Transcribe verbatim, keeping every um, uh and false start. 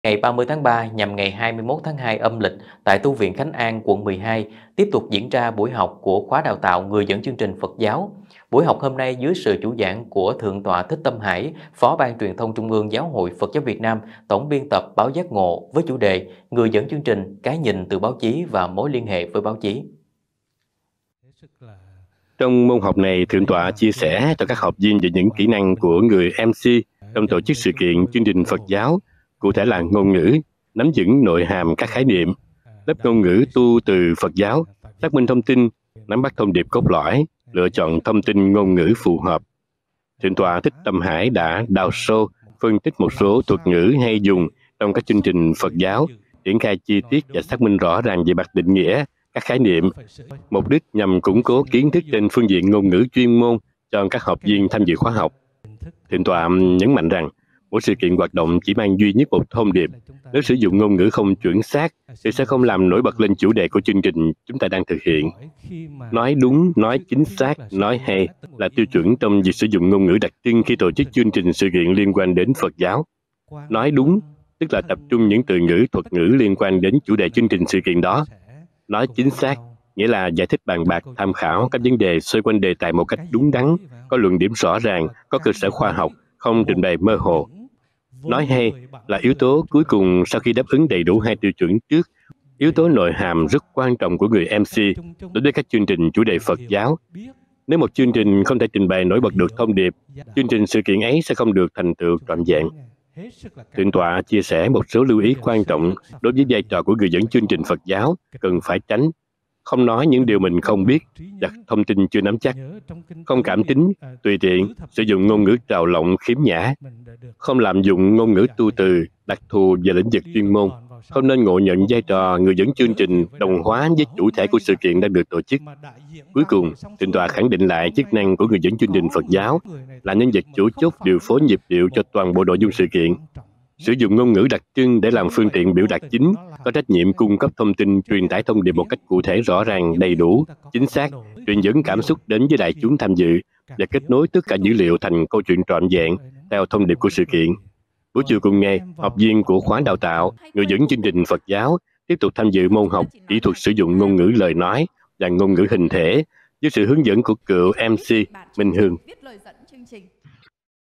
Ngày ba mươi tháng ba nhằm ngày hai mươi mốt tháng hai âm lịch tại Tu viện Khánh An, quận mười hai, tiếp tục diễn ra buổi học của khóa đào tạo người dẫn chương trình Phật giáo. Buổi học hôm nay dưới sự chủ giảng của Thượng tọa Thích Tâm Hải, Phó Ban Truyền thông Trung ương Giáo hội Phật giáo Việt Nam, Tổng biên tập báo Giác Ngộ với chủ đề Người dẫn chương trình, cái nhìn từ báo chí và mối liên hệ với báo chí. Trong môn học này, Thượng tọa chia sẻ cho các học viên về những kỹ năng của người em xê trong tổ chức sự kiện chương trình Phật giáo, cụ thể là ngôn ngữ, nắm vững nội hàm các khái niệm, lớp ngôn ngữ tu từ Phật giáo, xác minh thông tin, nắm bắt thông điệp cốt lõi, lựa chọn thông tin ngôn ngữ phù hợp. Thượng tọa Thích Tâm Hải đã đào sâu, phân tích một số thuật ngữ hay dùng trong các chương trình Phật giáo, triển khai chi tiết và xác minh rõ ràng về mặt định nghĩa, các khái niệm, mục đích nhằm củng cố kiến thức trên phương diện ngôn ngữ chuyên môn cho các học viên tham dự khóa học. Thượng tọa nhấn mạnh rằng, mỗi sự kiện hoạt động chỉ mang duy nhất một thông điệp. Nếu sử dụng ngôn ngữ không chuẩn xác, thì sẽ không làm nổi bật lên chủ đề của chương trình chúng ta đang thực hiện. Nói đúng, nói chính xác, nói hay là tiêu chuẩn trong việc sử dụng ngôn ngữ đặc trưng khi tổ chức chương trình sự kiện liên quan đến Phật giáo. Nói đúng, tức là tập trung những từ ngữ, thuật ngữ liên quan đến chủ đề chương trình sự kiện đó. Nói chính xác, nghĩa là giải thích bàn bạc, tham khảo các vấn đề xoay quanh đề tài một cách đúng đắn, có luận điểm rõ ràng, có cơ sở khoa học, không trình bày mơ hồ. Nói hay là yếu tố cuối cùng sau khi đáp ứng đầy đủ hai tiêu chuẩn trước, yếu tố nội hàm rất quan trọng của người em xê đối với các chương trình chủ đề Phật giáo. Nếu một chương trình không thể trình bày nổi bật được thông điệp, chương trình sự kiện ấy sẽ không được thành tựu trọn vẹn. Thượng tọa chia sẻ một số lưu ý quan trọng đối với vai trò của người dẫn chương trình Phật giáo cần phải tránh. Không nói những điều mình không biết và thông tin chưa nắm chắc. Không cảm tính, tùy tiện, sử dụng ngôn ngữ trào lộng khiếm nhã. Không lạm dụng ngôn ngữ tu từ, đặc thù về lĩnh vực chuyên môn. Không nên ngộ nhận vai trò người dẫn chương trình đồng hóa với chủ thể của sự kiện đang được tổ chức. Cuối cùng, Thượng tọa khẳng định lại chức năng của người dẫn chương trình Phật giáo là nhân vật chủ chốt điều phối nhịp điệu cho toàn bộ nội dung sự kiện. Sử dụng ngôn ngữ đặc trưng để làm phương tiện biểu đạt chính, có trách nhiệm cung cấp thông tin, truyền tải thông điệp một cách cụ thể, rõ ràng, đầy đủ, chính xác, truyền dẫn cảm xúc đến với đại chúng tham dự và kết nối tất cả dữ liệu thành câu chuyện trọn vẹn theo thông điệp của sự kiện. Buổi chiều cùng ngày, học viên của khóa đào tạo người dẫn chương trình Phật giáo tiếp tục tham dự môn học kỹ thuật sử dụng ngôn ngữ lời nói và ngôn ngữ hình thể với sự hướng dẫn của cựu em xê Minh Hương.